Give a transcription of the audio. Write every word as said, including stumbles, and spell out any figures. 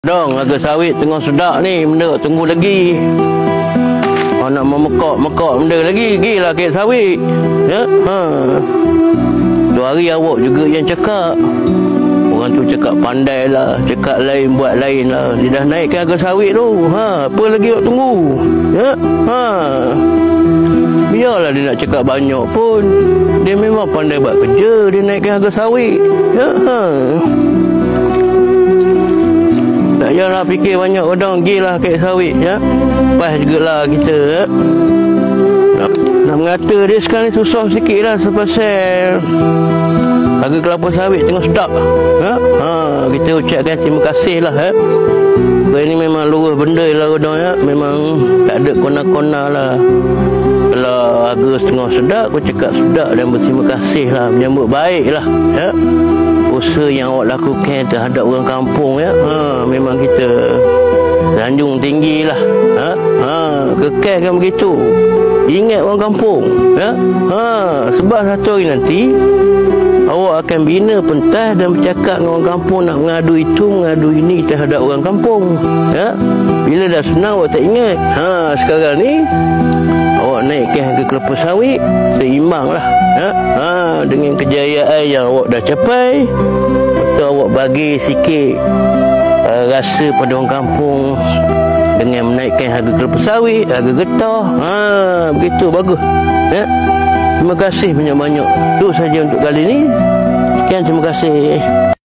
Dong, harga sawit tengah sedap ni, benda tunggu lagi. Oh, nak memekak-mekak benda lagi, gilah kek sawit. Ya, ha. Dua hari awak juga yang cakap. Orang tu cakap pandai lah, cakap lain buat lain lah. Dia dah naikkan harga sawit tu. Ha, apa lagi awak tunggu? Ya, ha. Biarlah dia nak cakap banyak pun. Dia memang pandai buat kerja, dia naikkan harga sawit. Ya, ha. Tak payahlah fikir banyak, orang gilah kek sawit, ya. Pas jugalah kita, ya. Nak, nak mengata dia sekarang ni susah sikit lah sepasal harga kelapa sawit tengah sedap. Ha? Ha, kita ucapkan terima kasih lah, ya. Ini memang luruh benda lah orang, ya. Memang tak ada kona-kona lah. Kalau harga setengah sedap, aku cakap sedap dan berterima kasih lah, menyambut baik lah, ya. Usaha yang awak lakukan terhadap orang kampung, ya, ha, memang kita sanjung tinggi lah, ha, ha, kekalkan begitu. Ingat orang kampung, ya, ha, sebab satu hari nanti awak akan bina pentas dan bercakap dengan orang kampung, nak mengadu itu, mengadu ini terhadap orang kampung, ya. Bila dah senang awak tak ingat. Ha, sekarang ni awak naikkan harga kelapa sawit seimbang lah, ya? Ha, dengan kejayaan yang awak dah capai. Betul, awak bagi sikit uh, rasa pada orang kampung dengan menaikkan harga kelapa sawit, harga getah. Ha, begitu, bagus, ya? Terima kasih banyak-banyak. Itu saja untuk kali ini. Sekian, terima kasih.